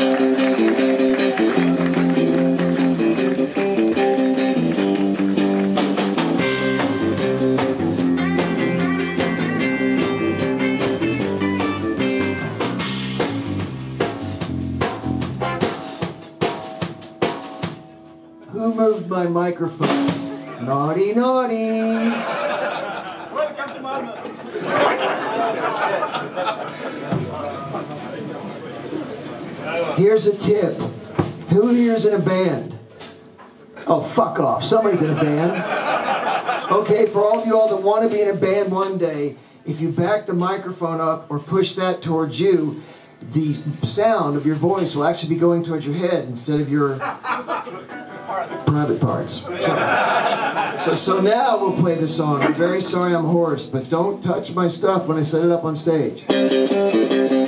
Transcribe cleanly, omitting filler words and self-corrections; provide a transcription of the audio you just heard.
Who moved my microphone? Naughty, naughty. Welcome to Malmö. Here's a tip. Who here's in a band? Oh, fuck off. Somebody's in a band. Okay, for all of you all that want to be in a band one day, if you back the microphone up or push that towards you, the sound of your voice will actually be going towards your head instead of your private parts. So now we'll play the song. I'm very sorry I'm hoarse, but don't touch my stuff when I set it up on stage.